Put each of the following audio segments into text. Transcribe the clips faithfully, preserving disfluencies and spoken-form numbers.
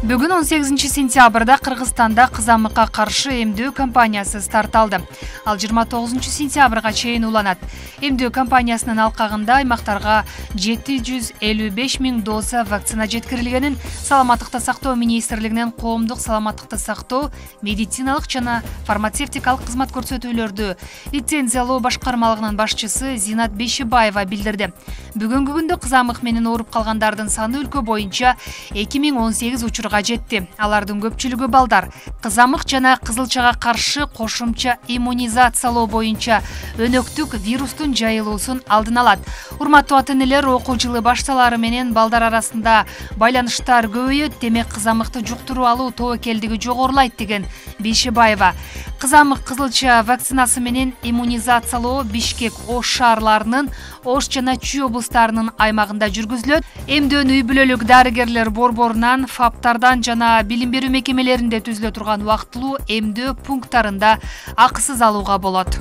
Бүгін он сегизинчи сентябрда Кыргызстанда кызамыкка каршы эмдөө кампаниясы старт алды. Ал жыйырма тогузунчу сентябрга чейин уланат. Эмдөө кампаниясынын алкагында аймактарга жети жүз элүү беш миң доза вакцина жеткирилгенин Саламаттыкты сактоо министрлигинин коомдук саламаттыкты сактоо, медициналык жана фармацевтикалык кызмат көрсөтүүлөрдү лицензиялоо башкармалыгынын башчысы Зинат Бейшебаева билдирди. Бүгүнкү күндө кызамык менен ооруп калгандардын саны өлкө боюнча эки миң он сегиз учурга жетти. Алардын көпчүлүгү балдар. Кызамык жана кызылчага каршы кошумча иммунизациялоо боюнча өнөктүк вирустун жайылуусун алдын алат. Урматтуу ата-энелер, окуу жылы башталары менен балдар арасында байланыштар көбөйөт, демек кызамыкты жуктуруп алуу тобокелдиги жогорулайт деген Бейшебаева. Кызамык кызылча вакцинасы менен иммунизациялоо Бишкек, Ош шаарларынын, Ош жана Чүй облустарынын аймагында жүргүзүлөт. Эмдөөнү үй бүлөлүк дарыгерлер борборунан, фаптардан жана билим берүү мекемелеринде түзүлө турган убактылуу эмдөө пункттарында акысыз алууга болот.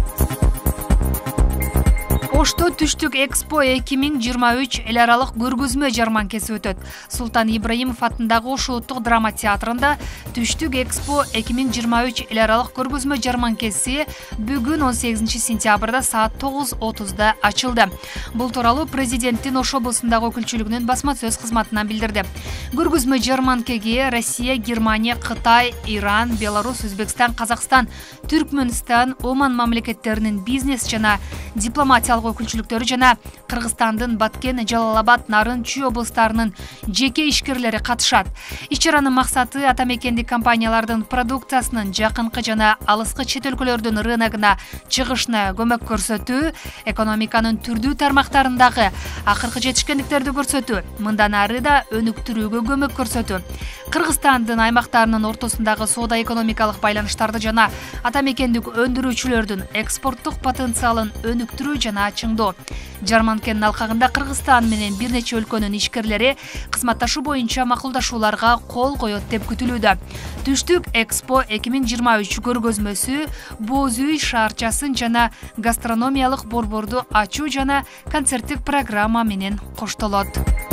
Ошто түштүк Экспо эки миң жыйырма үч эл аралык көргөзмө жарманкеси өтөт. Султан Ибраимов атындагы Ош улуттук драма театрында түштүк Экспо эки миң жыйырма үч эл аралык көргөзмө жарманкеси бүгүн он сегизинчи сентябрда саат тогуз отузда ачылды. Бул тууралуу президенттин Ош облусундагы өкүлчүлүгүнүн басма сөз кызматынан билдирди. Көргөзмө жарманкеге Россия, Германия, Кытай, Иран, Беларусь, Өзбекстан, Казакстан, Түркмөнстан, Оман мамлекеттеринин бизнес жана дипломатиялык өкүлчүлүктөрү жана Кыргызстандын Баткен, Жалал-Абад, Нарын, Чүй облустарынын жеке ишкерлери катышат. Иш-чаранын максаты ата мекендик компаниялардын продукциясынын жакынкы жана алыскы чет өлкөлөрдүн рыногуна чыгышына көмөк көрсөтүү, экономиканын түрдүү тармактарындагы акыркы жетишкендиктерди көрсөтүү, мындан ары да өнүктүрүүгө көмөк көрсөтүү. Кыргызстандын аймактарынын ортосундагы соода экономикалык байланыштарды жана ата мекендик өндүрүүчүлөрдүн экспорттук потенциалын өнүктүрүү жана чыңдоо. Жарманкенин алкагында Кыргызстан менен бир нече өлкөнүн ишкерлери кызматташуу боюнча макулдашууларга кол коет деп күтүлүүдө. Түштүк Экспо эки миң жыйырма үч көргөзмөсү Боз үй шаарчасын жана гастрономиялык борборду ачуу жана концерттик программа менен коштолот.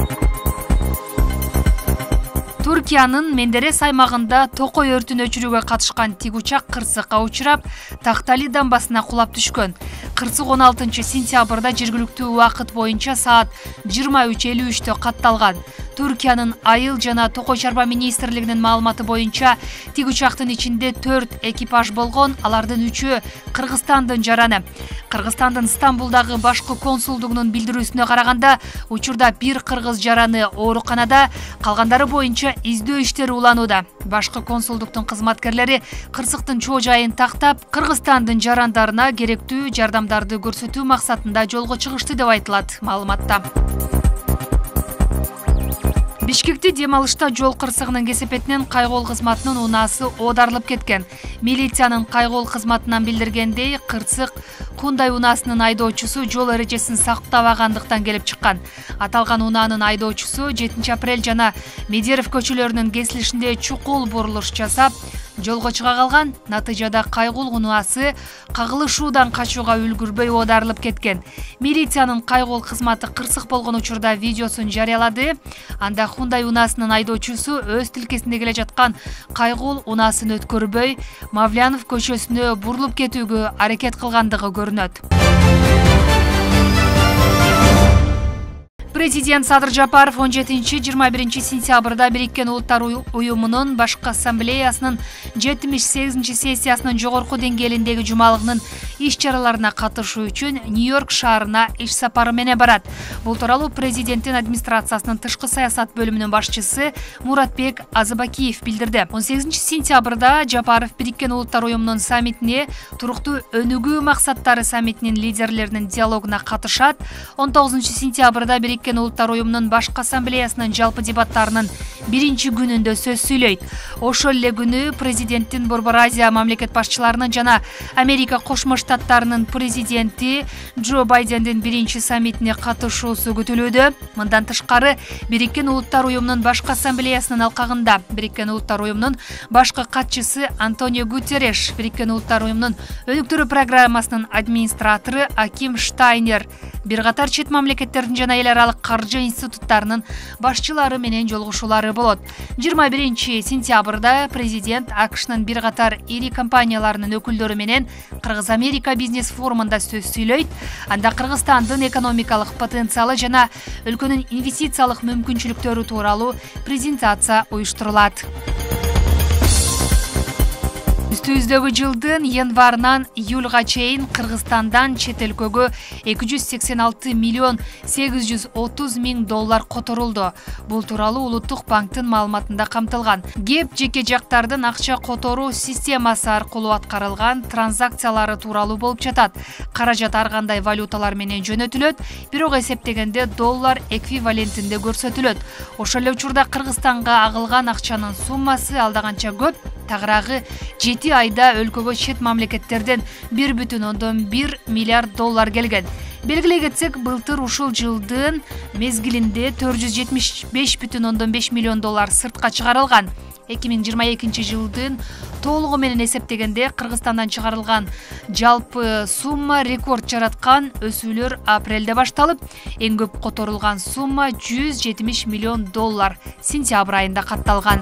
Түркиянын Мендерес аймагында токой өртүн өчүрүүгө катышкан тигучак кырсыкка учурап, Тактали дамбасына кулап түшкөн. Кырсык он алтынчы сентябрда жергиликтүү убакыт боюнча саат жыйырма үч элүү үчтө катталган. Түркиянын айыл жана токой чарба министрлигинин маалыматы боюнча тигучактын ичинде төрт экипаж болгон, алардын үчөө Кыргызстандын жараны. Кыргызстандын Стамбулдагы башкы консулдугунун билдирүүсүнө караганда, учурда бир кыргыз жараны ооруканада, калгандары боюнча издөө иштери уланууда. Башкы консулдуктун кызматкерлери кырсыктын чоо жайын тактап, Кыргызстандын жарандарына керектүү жардамдарды көрсөтүү максатында жолго чыгышты деп айтылат маалыматта. Бишкекте дем алышта жол кырсыгынын кесепетинен кайгоол кызматынын унаасы оодарылып кеткен. Милициянын кайгоол кызматынан билдиргендей, кырсык Хундай унаасынын айдоочусу жол эрежесин сактабагандыктан келип чыккан. Аталган унаанын айдоочусу жетинчи апрель жана Медеров көчөлөрүнүн кесилишинде чукул бурулуш жасап, жолго чыга калган. Натыйжада кайгоол унаасы кагылышуудан качууга үлгүрбөй оодарылып кеткен. Милициянын кайгоол кызматы кырсык болгон учурда видеосун жарыялады. Анда Хундай унаасынын айдоочусу өз тилкесинде келе жаткан кайгоол унаасын өткөрбөй, Мавлянов көчөсүнө бурулуп кетүүгө аракет кылгандыгы көрүнөт. Президент Садыр Жапаров он жетинчи жыйырма биринчи сентябрда Бириккен Улуттар уюмунун башкы ассамблеясынын жетимиш сегизинчи сессиясынын жогорку деңгээлиндеги жумалыгынын иш-чараларына катышуу үчүн Нью-Йорк шаарына иш сапары менен барат. Бул тууралуу президенттин администрациясынын тышкы саясат бөлүмүнүн башчысы Муратбек Азыбакиев билдирди. он сегизинчи сентябрда Жапаров Бириккен Улуттар уюмунун саммитине, туруктуу өнүгүү максаттары саммитинин лидерлеринин диалогуна катышат. он тогузунчу сентябрда Бириккен Улуттар уюмунун башкы ассамблеясынын жалпы дебаттарынын биринчи күнүндө сөз сүйлөйт. Ошол эле күнү президенттин Борбор Азия мамлекет башчыларынын жана Америка Кошмо Штаттарынын президенти Джо Байдендин биринчи саммитине катышуусу күтүлүүдө. Мындан тышкары Бириккен Улуттар уюмунун башкы ассамблеясынын алкагында Бириккен Улуттар уюмунун башкы катчысы Антонио Гутерреш, Бириккен Улуттар уюмунун өнүктүрүү программасынын администратору Аким Штайнер, бир катар чет мамлекеттердин жана эл аралык каржы институттарынын башчылары менен жолугушуулары болот. жыйырма биринчи сентябрда президент АКШнын бир катар ири компанияларынын өкүлдөрү менен Кыргыз-Америка бизнес форумунда сөз сүйлөйт. Анда Кыргызстандын экономикалык потенциалы жана өлкөнүн инвестициялык мүмкүнчүлүктөрү тууралуу презентация уюштурулат. Үстүбүздөгү жылдын январынан июлга чейин Кыргызстандан чет өлкөгө эки жүз сексен алты миллион сегиз жүз отуз миң доллар которулду. Бул тууралуу Улуттук банктын маалыматында камтылган. Кеп жеке жактардын акча которуу системасы аркылуу аткарылган транзакциялары тууралуу болуп жатат. Каражат ар кандай валюталар менен жөнөтүлөт, бирок эсептегенде доллар эквивалентинде көрсөтүлөт. Ошол эле учурда Кыргызстанга агылган акчанын суммасы алда канча көп, тагыраагы жети айда өлкөгө чет мамлекеттерден бир бүтүн ондон бир миллиард доллар келген. Белгилей кетсек, былтыр ушул жылдын мезгилинде төрт жүз жетимиш беш бүтүн ондон беш миллион доллар сыртка чыгарылган. эки миң жыйырма экинчи жылдын толугу менен эсептегенде Кыргызстандан чыгарылган жалпы сумма рекорд жараткан. Өсүүлөр апрелде башталып, эң көп которулган сумма жүз жетимиш миллион доллар сентябрь айында катталган.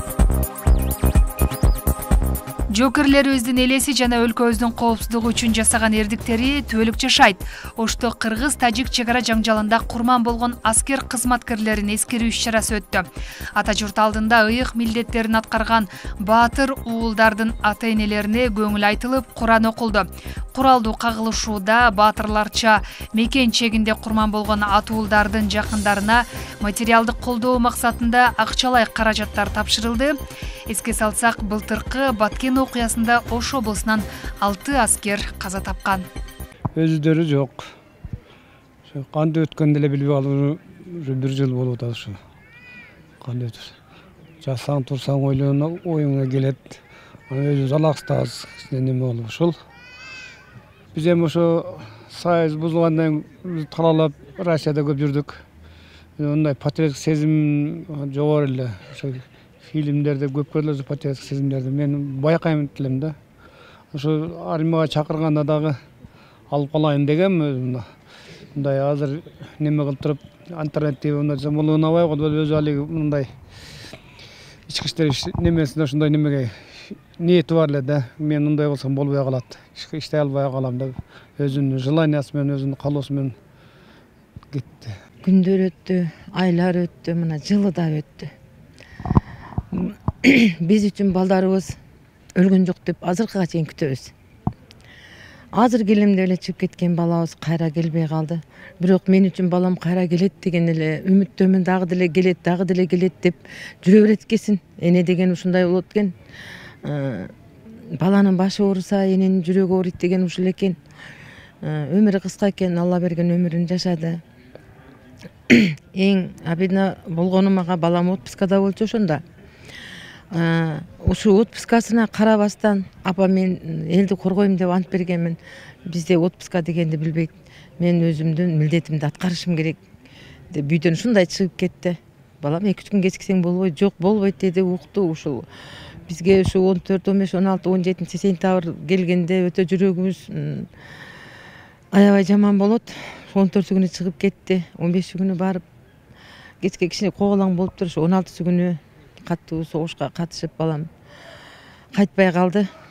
Жокерлер өздүн элеси жана өлкөбүздүн коопсуздугу үчүн жасаган эрдиктери түбөлүк жашайт. Ошто кыргыз-тажик чек ара жаңжалында курман болгон аскер кызматкерлерин эскерүү иш-чарасы өттү. Ата журт алдында ыйык милдеттерин аткарган баатыр уулдардын ата-энелерине көңүл айтылып, Куран окулду. Куралдуу кагылышууда баатырларча мекен чегинде курман болгон ата уулдардын жакындарына материалдык колдоо максатында акчалай каражаттар тапшырылды. Эске салсак, былтыркы Баткен окуясында Ош облусунан алты аскер каза тапкан. Өздөрү жок. Кандай өткөндө эле билбей калып, уже бир жыл болуп атат ушу. Кандай өтөт. Жасаң турсаң ойлонуп, оюңа келет. Өзү жалаксыз неме болуп ушул. Биз эми ошо союз бузулгандан талаалап Россияда көп жүрдүк. Мындай патриоттук сезим жогору эле. Ошо фильмдерде көп көрүлөт патриоттук сезимдерди. Мен байкайм элем да. Ошо армияга чакырганда дагы алып калайын дегем өзүм. Мындай азыр неме кылып туруп, альтернатива мындай болуп унабай койду. Өзү алиги мындай ички иштер немесинде ушундай немеге ниети бар эле да. Мен мындай болсом болбой калат. Иштей албай калам деп өзүнүн желаниясы менен, өзүнүн каалоосу менен кетти. Күндөр өттү, айлар өттү, мына жылы да өттү. Биз үчүн балдарыбыз өлгөн жок деп азыркыга чейин күтөбүз. Азыр келемде эле чыгып кеткен балабыз кайра келбей калды. Бирок мен үчүн балам кайра келет деген эле үмүттөмүн, дагы деле келет, дагы деле келет деп жүрө берет экенсин. Эне деген ушундай болот экен. Баланын башы ооруса, эненин жүрөгү ооруйт деген ушул экен. Өмүрү кыска экен, Алла берген өмүрүн жашады. Эң абидна болгону мага балам отпускада болчу ошондо. Ушу отпускасына карабастан апа мен элди коргойм деп ант бергенмин. Бизде отпуска дегенди билбейт. Мен өзүмдүн милдетимди аткарышым керек деп бүйдөн ушундай чыгып кетти. Балам эки үч күн кечиксең болбойт, жок болбойт деди, укту. Ушул бизге ушу он төрт, он беш, он алты, он жетинчи сентябрь келгенде өтө жүрөгүбүз аябай жаман болот. он төртү күнү чыгып кетти, он беши күнү барып кечке кичине коголаң болуптур. он алтысы күнү катуу согушка катышып балам кайтпай калды.